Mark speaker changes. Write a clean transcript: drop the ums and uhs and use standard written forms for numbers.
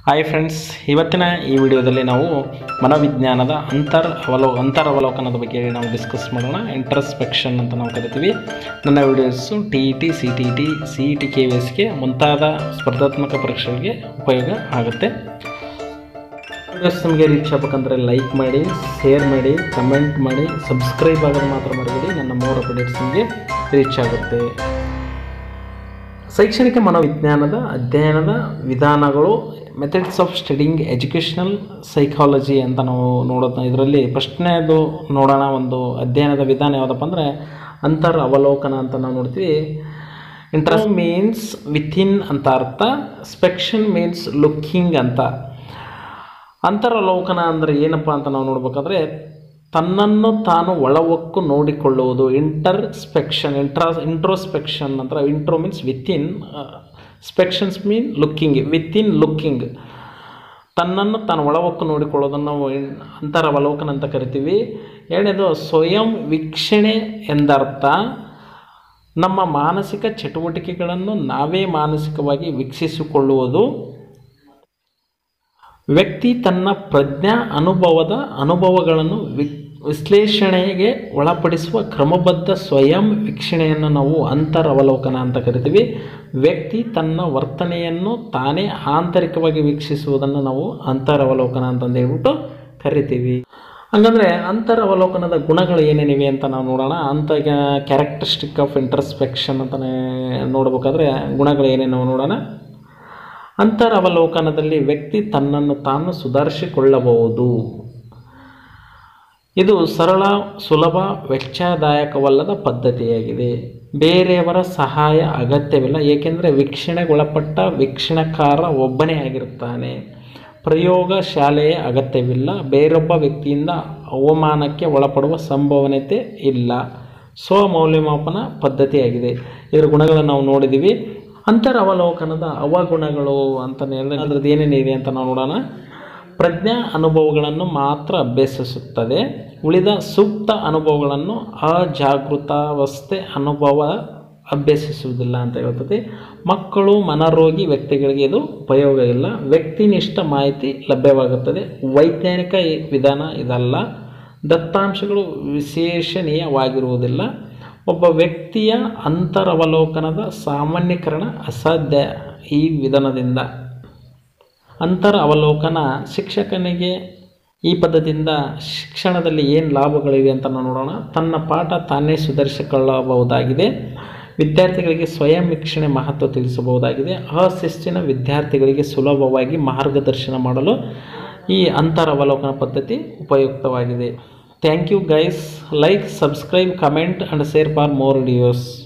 Speaker 1: Hi friends, ಇವತ್ತಿನ ಈ ವಿಡಿಯೋದಲ್ಲಿ ನಾವು ಮನೋವಿಜ್ಞಾನದ ಅಂತರವಲೋಕನದ ಬಗ್ಗೆ ನಾವು ಡಿಸ್ಕಸ್ ಮಾಡೋಣ. ಇಂಟ್ರಸ್ಪೆಕ್ಷನ್ ಅಂತ ನಾವು ಕರಿತೀವಿ. ನನ್ನ ವಿಡಿಯೋಸು TET, CTET, CET, KVSಗೆ ಮುಂತಾದ ಸ್ಪರ್ಧಾತ್ಮಕ ಪರೀಕ್ಷೆಗಳಿಗೆ ಉಪಯೋಗ ಆಗುತ್ತೆ. ವಿಡಿಯೋಸ್ ನಿಮಗೆ ರೀಚ್ ಆಗಬೇಕಂದ್ರೆ ಲೈಕ್ ಮಾಡಿ, ಶೇರ್ ಮಾಡಿ, ಕಮೆಂಟ್ ಮಾಡಿ, ಸಬ್ಸ್ಕ್ರೈಬ್ ಆಗೋದು ಮಾತ್ರ ಮರಿಬೇಡಿ. ನನ್ನ ಮೋರ್ ಅಪ್ಡೇಟ್ಸ್ ನಿಮಗೆ ರೀಚ್ ಆಗುತ್ತೆ. ಶೈಕ್ಷಣಿಕ ಮನೋವಿಜ್ಞಾನದ ಅಧ್ಯಯನದ ವಿಧಾನಗಳು, methods of studying educational psychology ಅಂತ ನಾವು ನೋಡೋದು. ಇದರಲ್ಲಿ ಫಸ್ಟ್ನೇದು ನೋಡೋಣ. ಒಂದು ಅಧ್ಯಯನದ ವಿಧಾನ ಯಾವುದಪ್ಪ ಅಂದರೆ ಅಂತರ್ ಅವಲೋಕನ ಅಂತ ನಾವು ನೋಡ್ತೀವಿ. ಇಂಟ್ರೆಸ್ಟ್ ಮೀನ್ಸ್ ವಿಥಿನ್ ಅಂತ ಅರ್ಥ, ಸ್ಪೆಕ್ಷನ್ ಮೀನ್ಸ್ ಲುಕ್ಕಿಂಗ್ ಅಂತ. ಅಂತರವಲೋಕನ ಅಂದರೆ ಏನಪ್ಪ ಅಂತ ನಾವು ತನ್ನನ್ನು ತಾನು ಒಳವೊಕ್ಕು ನೋಡಿಕೊಳ್ಳುವುದು. ಇಂಟ್ರೋಸ್ಪೆಕ್ಷನ್ ಅಂತ. Intro means within, spections mean looking, within looking. ತನ್ನನ್ನು ತಾನು ಒಳವೊಕ್ಕು ನೋಡಿಕೊಳ್ಳೋದನ್ನು ನಾವು ಅಂತರವಲೋಕನ ಅಂತ ಕರಿತೀವಿ. ಎರಡನೇದು ಸ್ವಯಂ ವೀಕ್ಷಣೆ ಎಂದರ್ಥ. ನಮ್ಮ ಮಾನಸಿಕ ಚಟುವಟಿಕೆಗಳನ್ನು ನಾವೇ ಮಾನಸಿಕವಾಗಿ ವೀಕ್ಷಿಸಿಕೊಳ್ಳುವುದು. ವ್ಯಕ್ತಿ ತನ್ನ ಪ್ರಜ್ಞಾ ಅನುಭವಗಳನ್ನು ವಿಶ್ಲೇಷಣೆಗೆ ಒಳಪಡಿಸುವ ಕ್ರಮಬದ್ಧ ಸ್ವಯಂ ವೀಕ್ಷಣೆಯನ್ನು ನಾವು ಅಂತರವಲೋಕನ ಅಂತ ಕರಿತೀವಿ. ವ್ಯಕ್ತಿ ತನ್ನ ವರ್ತನೆಯನ್ನು ತಾನೇ ಆಂತರಿಕವಾಗಿ ವೀಕ್ಷಿಸುವುದನ್ನು ನಾವು ಅಂತರವಲೋಕನ ಅಂತಂದು ಹೇಳ್ಬಿಟ್ಟು ಕರಿತೀವಿ. ಹಂಗಂದರೆ ಅಂತರವಲೋಕನದ ಗುಣಗಳು ಏನೇನಿವೆ ಅಂತ ನಾವು ನೋಡೋಣ. ಕ್ಯಾರೆಕ್ಟರಿಸ್ಟಿಕ್ ಆಫ್ ಇಂಟ್ರಸ್ಪೆಕ್ಷನ್ ಅಂತ ನೋಡಬೇಕಾದ್ರೆ ಗುಣಗಳು ಏನೇನು ನೋಡೋಣ. ಅಂತರವಲೋಕನದಲ್ಲಿ ವ್ಯಕ್ತಿ ತನ್ನನ್ನು ತಾನು ಸುಧಾರಿಸಿಕೊಳ್ಳಬಹುದು. ಇದು ಸರಳ, ಸುಲಭ, ವೆಚ್ಚದಾಯಕವಲ್ಲದ ಪದ್ಧತಿಯಾಗಿದೆ. ಬೇರೆಯವರ ಸಹಾಯ ಅಗತ್ಯವಿಲ್ಲ, ಏಕೆಂದರೆ ವೀಕ್ಷಣೆಗೊಳಪಟ್ಟ ವೀಕ್ಷಣಕಾರ ಒಬ್ಬನೇ ಆಗಿರುತ್ತಾನೆ. ಪ್ರಯೋಗಶಾಲೆಯ ಅಗತ್ಯವಿಲ್ಲ, ಬೇರೊಬ್ಬ ವ್ಯಕ್ತಿಯಿಂದ ಅವಮಾನಕ್ಕೆ ಒಳಪಡುವ ಸಂಭವನೀಯತೆ ಇಲ್ಲ. ಸ್ವಮೌಲ್ಯಮಾಪನ ಪದ್ಧತಿಯಾಗಿದೆ. ಇದರ ಗುಣಗಳನ್ನು ನಾವು ನೋಡಿದ್ದೀವಿ. ಅಂತರವಲೋಕನದ ಅವಗುಣಗಳು ಅಂತ ಹೇಳಿದ್ರೆ ಅದ್ರದ್ದು ಏನೇನಿದೆ ಅಂತ ನಾವು ನೋಡೋಣ. ಪ್ರಜ್ಞಾ ಅನುಭವಗಳನ್ನು ಮಾತ್ರ ಅಭ್ಯಸಿಸುತ್ತದೆ. ಉಳಿದ ಸೂಕ್ತ ಅನುಭವಗಳನ್ನು ಅಜಾಗೃತಾವಸ್ಥೆ ಅನುಭವ ಅಭ್ಯಸಿಸುವುದಿಲ್ಲ ಅಂತ ಹೇಳ್ತದೆ. ಮಕ್ಕಳು, ಮನರೋಗಿ ವ್ಯಕ್ತಿಗಳಿಗೆ ಇದು ಉಪಯೋಗ ಇಲ್ಲ. ವ್ಯಕ್ತಿನಿಷ್ಠ ಮಾಹಿತಿ ಲಭ್ಯವಾಗುತ್ತದೆ. ವೈಜ್ಞಾನಿಕ ವಿಧಾನ ಇದಲ್ಲ. ದತ್ತಾಂಶಗಳು ವಿಶ್ಲೇಷಣೀಯವಾಗಿರುವುದಿಲ್ಲ. ಒಬ್ಬ ವ್ಯಕ್ತಿಯ ಅಂತರವಲೋಕನದ ಸಾಮಾನ್ಯೀಕರಣ ಅಸಾಧ್ಯ ಈ ವಿಧಾನದಿಂದ. ಅಂತರ ಅವಲೋಕನ ಶಿಕ್ಷಕನಿಗೆ ಈ ಪದ್ಧತಿಯಿಂದ ಶಿಕ್ಷಣದಲ್ಲಿ ಏನು ಲಾಭಗಳಿವೆ ಅಂತ ನಾವು ನೋಡೋಣ. ತನ್ನ ಪಾಠ ತಾನೇ ಸುಧಾರಿಸಿಕೊಳ್ಳಬಹುದಾಗಿದೆ. ವಿದ್ಯಾರ್ಥಿಗಳಿಗೆ ಸ್ವಯಂ ವೀಕ್ಷಣೆ ಮಹತ್ವ ತಿಳಿಸಬಹುದಾಗಿದೆ. ಅಶಿಸ್ತಿನ ವಿದ್ಯಾರ್ಥಿಗಳಿಗೆ ಸುಲಭವಾಗಿ ಮಾರ್ಗದರ್ಶನ ಮಾಡಲು ಈ ಅಂತರವಲೋಕನ ಪದ್ಧತಿ ಉಪಯುಕ್ತವಾಗಿದೆ. Thank you guys. Like, subscribe, comment and share for more videos.